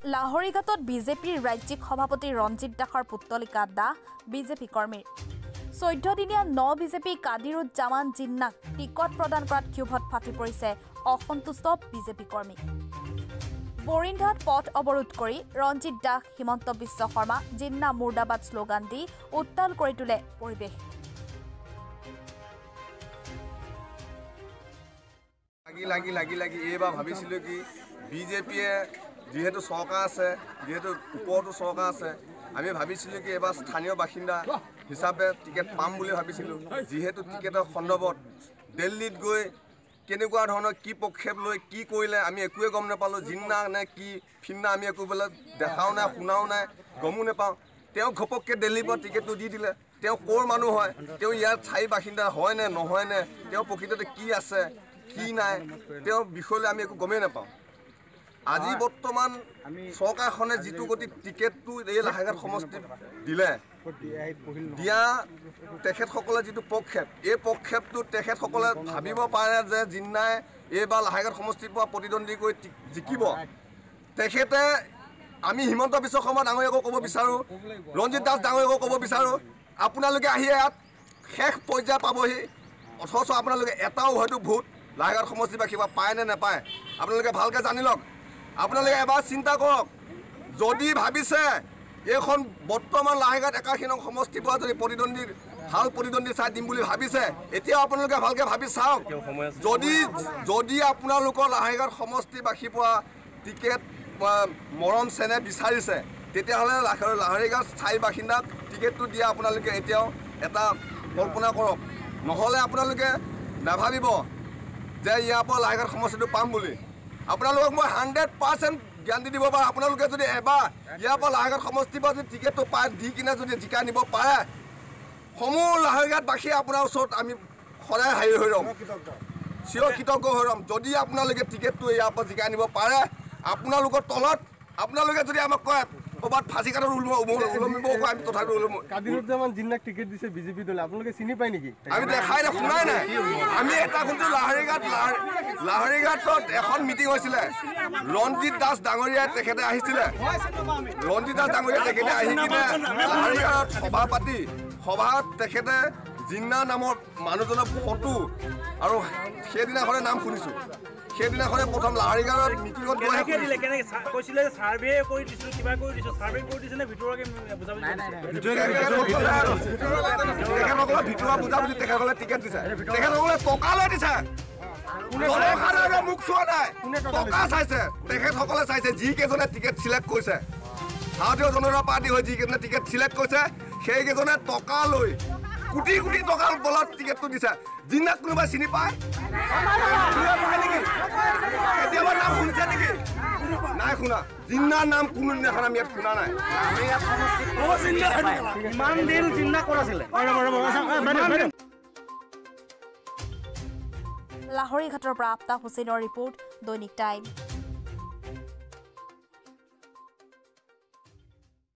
লাহৰীঘাটত বিজেপিৰ ৰাজ্যিক সভাপতি ৰঞ্জিত দাসৰ পুতলিকা দাহ বিজেপি কৰ্মীৰ 14 দিনীয়া বিজেপি কাদিৰুজ্জামান জিন্নাক টিকট প্ৰদান কৰাত ক্ষোভত ফাটি পৰিছে অসন্তুষ্ট বিজেপি কৰ্মী। বৰিন্ধাত পথ অৱৰোধ কৰি ৰঞ্জিত দাস হিমন্ত বিশ্ব শৰ্মা জিন্না মুৰ্দাবাদ শ্লোগান দি উত্তাল কৰি তোলে পৰিৱেশ। লাগি এইবাৰ ভাবিছিলোঁ কি বিজেপিয়ে যেহেতু চৰকাৰ আছে, যেহেতু ওপৰতো চৰকাৰ আছে, আমি ভাবিছিলোঁ কি এবাৰ স্থানীয় বাসিন্দা হিচাপে টিকেট পাম বুলি ভাবিছিলোঁ। যিহেতু টিকেটৰ সন্দৰ্ভত দিল্লীত গৈ কেনেকুৱা ধৰণৰ কি পক্ষেপ লৈ কি কৰিলে আমি একোৱে গম নাপালোঁ। জিন্না নে কি ফিন্না আমি একো বোলে দেখাও নাই, শুনাও নাই, গমো নাপাওঁ। তেওঁ ঘপককৈ দিল্লীৰ পৰা টিকেটটো দি দিলে। তেওঁ ক'ৰ মানুহ হয়, তেওঁ ইয়াৰ স্থায়ী বাসিন্দা হয় নে নহয় নে, তেওঁ প্ৰকৃততে কি আছে কি নাই, তেওঁৰ বিষয়লৈ আমি একো গমেই নাপাওঁ। আজি বৰ্তমান চৰকাৰখনে যিটো গতিত টিকেটটো এই লাহেঘাট সমষ্টিত দিলে, দিয়া তেখেতসকলে যিটো পক্ষেপ, এই পক্ষেপটো তেখেতসকলে ভাবিব পাৰে যে জিন্নাই এইবাৰ লাহেঘাট সমষ্টিৰ পৰা প্ৰতিদ্বন্দ্বী কৰি জিকিব। তেখেতে আমি হিমন্ত বিশ্ব শৰ্মা ডাঙৰীয়াকো ক'ব বিচাৰোঁ, ৰঞ্জিত দাস ডাঙৰীয়াকো ক'ব বিচাৰোঁ, আপোনালোকে আহি ইয়াত শেষ পৰ্যায় পাবহি, অথচ আপোনালোকে এটাও হয়তো ভোট লাহেঘাট সমষ্টিবাসীৰ পৰা পায় নে নাপায় আপোনালোকে ভালকৈ জানি লওক। আপোনালোকে এবাৰ চিন্তা কৰক, যদি ভাবিছে এইখন বৰ্তমান লাহেঘাট 81 নং সমষ্টিৰ পৰা যদি ভাল প্ৰতিদ্বন্দ্বী চাই দিম বুলি ভাবিছে, এতিয়াও আপোনালোকে ভালকৈ ভাবি চাওক। যদি আপোনালোকৰ লাহেঘাট সমষ্টিবাসীৰ পৰা টিকেট মৰম চেনেহ বিচাৰিছে, তেতিয়াহ'লে লাহৰীঘাট স্থায়ী বাসিন্দাক টিকেটটো দিয়া আপোনালোকে এতিয়াও এটা কল্পনা কৰক। নহ'লে আপোনালোকে নাভাবিব যে ইয়াৰ পৰা লাহেঘাট সমষ্টিটো পাম বুলি। আপোনালোকক মই 100% গেৰাণ্টি দিব পাৰোঁ, আপোনালোকে যদি এবাৰ ইয়াৰ পৰা লাহেঘাট সমষ্টিৰ পৰা যদি টিকেটটো পাই দি কিনে যদি জিকাই নিব পাৰে, সমূহ লাহৰীঘাটবাসীয়ে আপোনাৰ ওচৰত আমি সদায় হাৰি হৈ ৰ'ম, চিৰ কৃতজ্ঞ হৈ ৰ'ম। যদি আপোনালোকে টিকেটটো ইয়াৰ পৰা জিকাই নিব পাৰে, আপোনালোকৰ তলত আপোনালোকে যদি আমাক কয় ক'ৰবাত ফাঁচি কাঠত ওলমিব কয়, আমি তথাপিও ওলম। কাদিৰুজ্জামান জিন্নাক টিকেট দিছে বিজেপি দলে, আপোনালোকে চিনি পায় নেকি? আমি দেখাই নাই, শুনাই নাই। আমি এটা শুনছোঁ লাহৰীঘাটত এখন মিটিং হৈছিলে, ৰঞ্জিত দাস ডাঙৰীয়াই তেখেতে আহিছিলে। ৰঞ্জিত দাস ডাঙৰীয়াই তেখেতে আহি কিনে লাহৰীঘাটত সভা পাতি সভাত তেখেতে জিন্না নামৰ মানুহজনৰ ফটো আৰু সেইদিনাখনে নাম শুনিছোঁ। সেইদিনাখনে প্ৰথম লাহৰীঘাটত মিটিঙত কৈছিলে চাৰ্ভে কৰি দিছোঁ, কিবা কৰি দিছোঁ, চাৰ্ভে কৰি দিছিলে ভিতৰুৱাকৈ তেখেতসকলে ভিতৰুৱা বুজাবুজি তেখেতসকলে টিকেট দিছে, তেখেতসকলে টকা লৈ দিছে। জনসাধাৰণে মুখ চোৱা নাই, টকা চাইছে। তেখেতসকলে চাইছে যিকেইজনে টিকেট চিলেক্ট কৰিছে, ভাৰতীয় জনতা পাৰ্টি হৈ যিকেইজনে টিকেট চিলেক্ট কৰিছে, সেইকেইজনে টকা লৈ কোটি কোটি টকাৰ বলত টিকেটটো দিছে। জিন্নাক কোনোবাই চিনি পায় নেকি? কেতিয়াবা নাম শুনিছে নেকি? নাই শুনা। জিন্নাৰ নাম কোনো দিনাখন আমি ইয়াত শুনা নাই। ইমান দিন জিন্না ক'ত আছিলে? লাহৰীঘাটৰ পৰা আফতাব হুছেইনৰ ৰিপৰ্ট, দৈনিক টাইম।